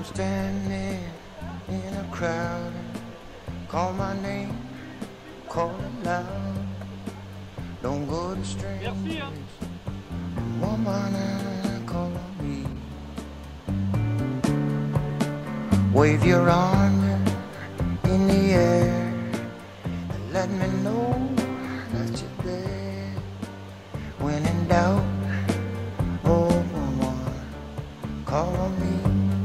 I'm standing in a crowd, call my name, call it loud. Don't go to strangers, woman, and call on me. Wave your arm in the air and let me know that you're there. When in doubt, oh woman, call on me.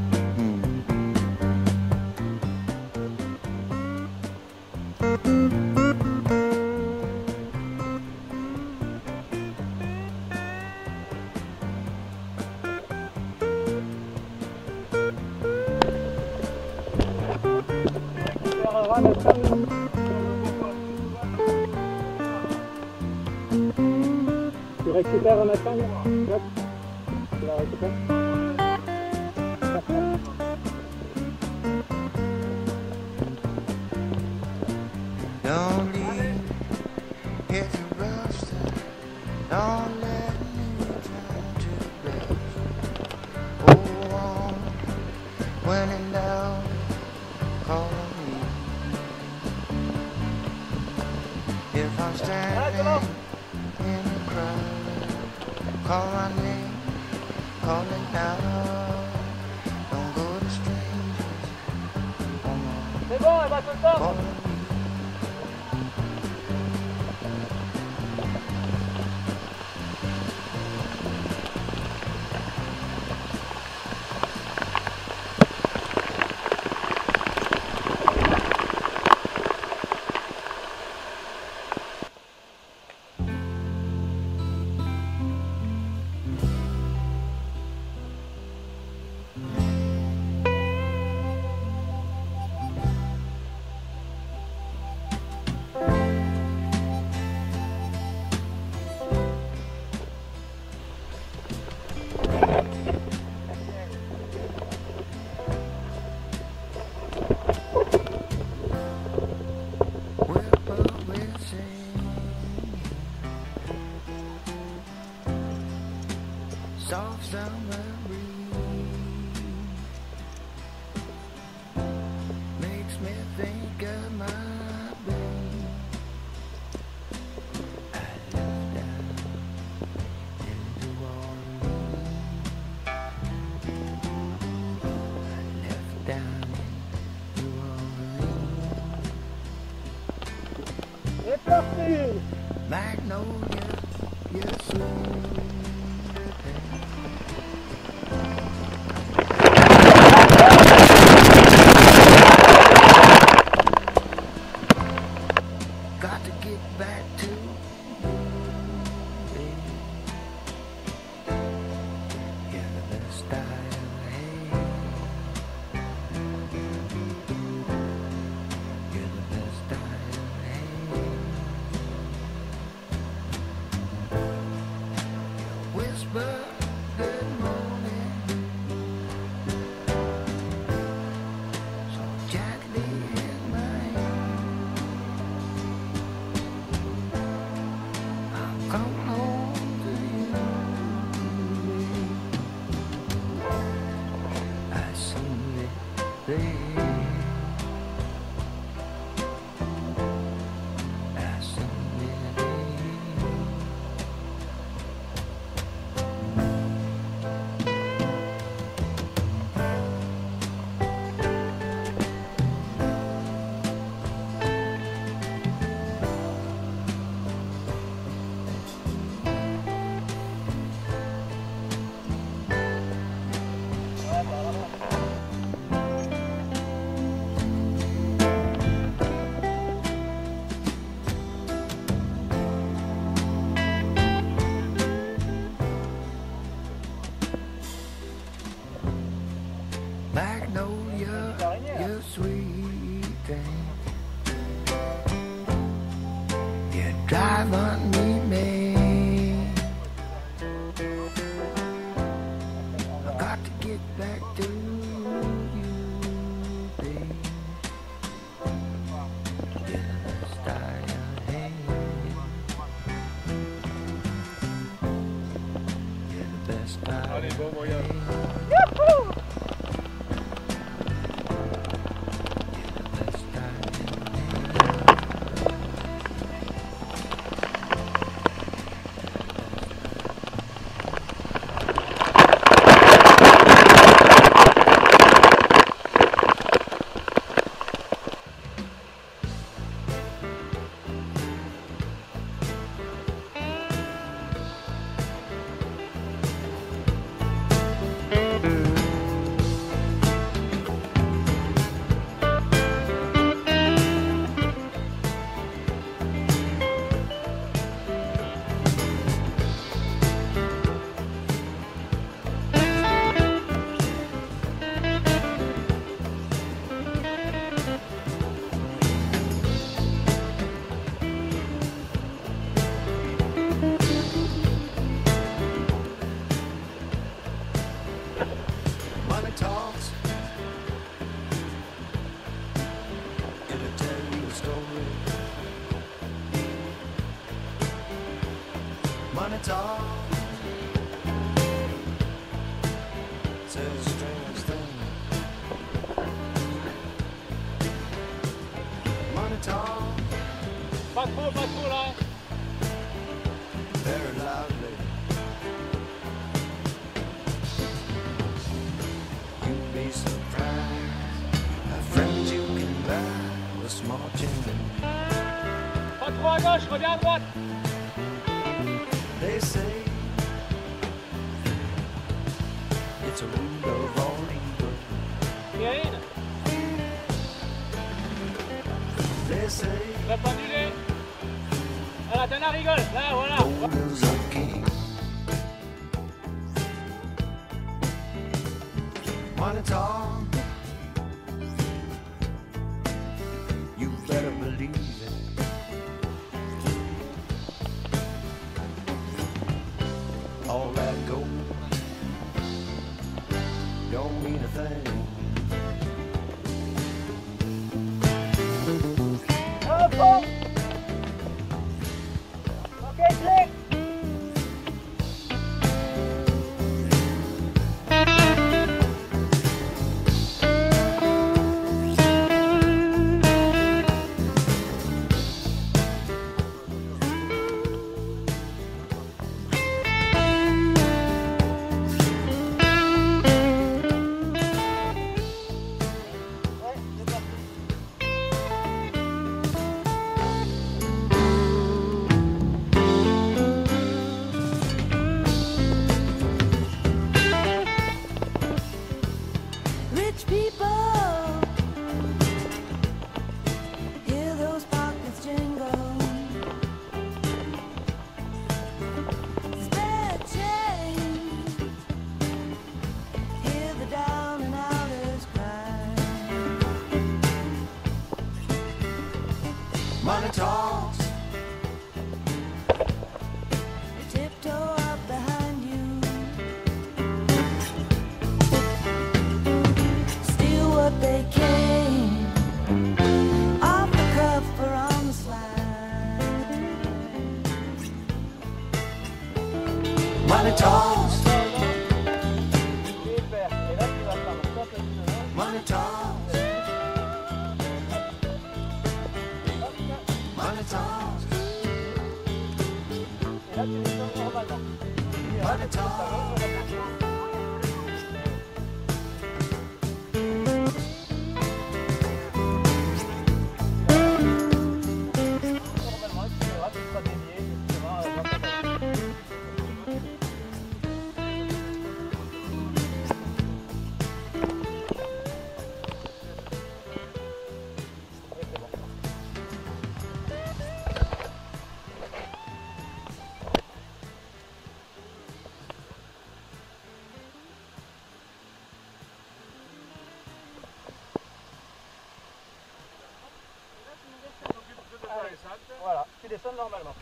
Tu récupères un matin, tu la récupères. Don't leave, it's a roster. Don't let me turn to dust. Oh, on, when in doubt, call on me. If I'm standing in the crowd, call my name, call it now. Don't go to strangers. C'est bon, elle va te Call tendre. on me. Soft summer breeze makes me think of my babe. I left down in New Orleans. I left down in New Orleans. C'est parti. Magnolia, you're sweet. Got to get back to you, baby. You're the best I ever had. You're the best I ever had. You whisper good morning so gently in my ear. Come home to you, I see it there. I see it there. Magnolia, you sweet thing. You're driving me mad. I got to get back to you, babe. You're the best I ever had. You're the best I ever had. à gauche, reviens à droite. They say it's a rule of all evil. Kérine, They say tu vas pas annuler. Voilà, Dana rigole, là, voilà. gold is a king. Money talk, you better believe it. All that gold don't mean a thing. Hop, hop. Ok, clic. Rich people, hear those pockets jingle. Spare change, hear the down and outers cry. Money talks, Tiptoe up behind you. Steal what they can, off the cuff or on the slide. money talks, Super. Et là, tu vas faire le top là. money talks, money talks, Et là, tu descends normalement. money talks. Normalement, tu verras, tu seras dévié, tu seras dans ta tête. Et c'est bon. Allez, voilà, tu descends normalement.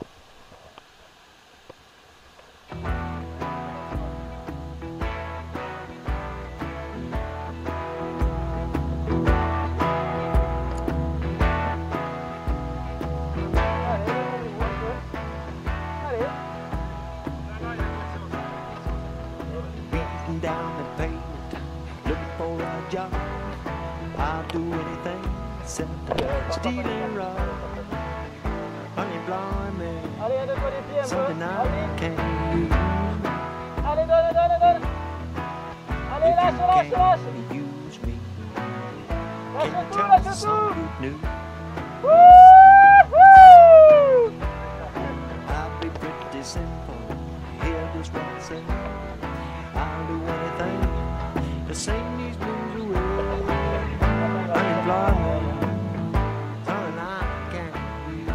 Allez, rendez-vous un peu. Allez. Beating down the pavement, looking for a job. I'll do anything except steal and rob. Unemployment, Allez, donne-toi les pieds un peu. something I Allez, can't use. allez, donne. Allez, If lâche, you lâche, lâche. can't use me, can Lâche you tout, tell lâche me tout. some good news? Wouhou! I'll be pretty simple, hear this one say. I'll do anything to sing these blues away. Unemployment, something I can't use.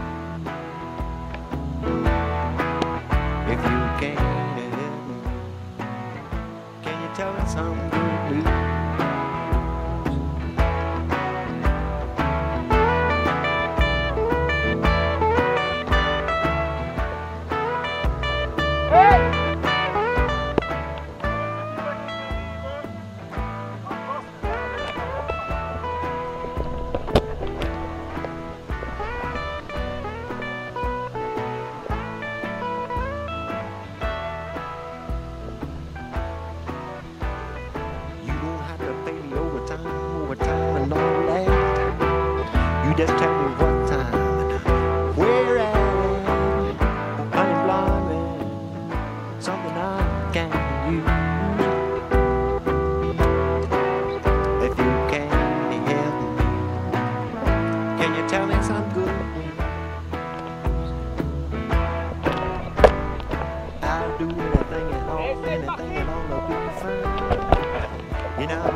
If you can't help me, can you tell me some good news? You don't have to pay me overtime and all that. You just tell me what time and where at. Unemployment, something I can't use. If you can't help me, can you tell me some good news? in a